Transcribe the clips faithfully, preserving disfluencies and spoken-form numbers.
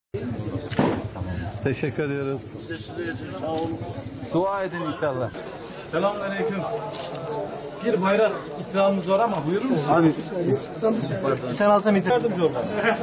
Teşekkür ediyoruz. Sağ olun. Dua edin inşallah. Selamünaleyküm. Bir bayrak ikramımız var ama buyurur musun? Abi Bir tane alsam yardımcı olur.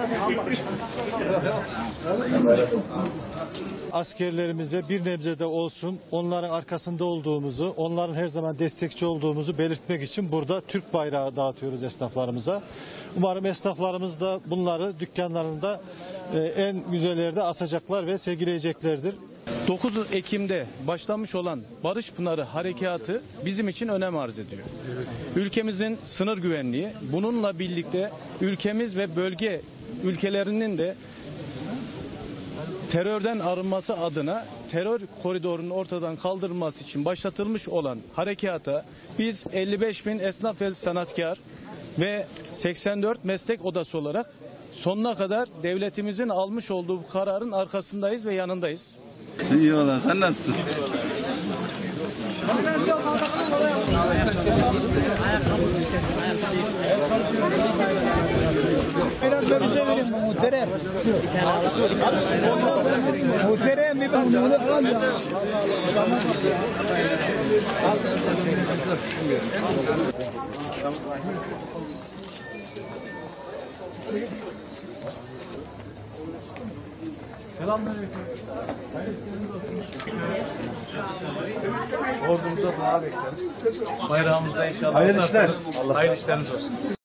Askerlerimize bir nebze de olsun onların arkasında olduğumuzu, onların her zaman destekçi olduğumuzu belirtmek için burada Türk bayrağı dağıtıyoruz esnaflarımıza. Umarım esnaflarımız da bunları dükkanlarında e, en güzel yerde asacaklar ve sergileyeceklerdir. dokuz Ekim'de başlamış olan Barış Pınarı Harekatı bizim için önem arz ediyor. Ülkemizin sınır güvenliği, bununla birlikte ülkemiz ve bölge ülkelerinin de terörden arınması adına terör koridorunun ortadan kaldırılması için başlatılmış olan harekata biz elli beş bin esnaf ve sanatkar ve seksen dört meslek odası olarak sonuna kadar devletimizin almış olduğu bu kararın arkasındayız ve yanındayız. iyi olan sen nasılsın? Muhterem. Muhterem bir bak. Selamünaleyküm. Ordumuza dua bekleriz. Bayrağımızda inşallah. Hayırlı işler. Hayırlı işleriniz olsun.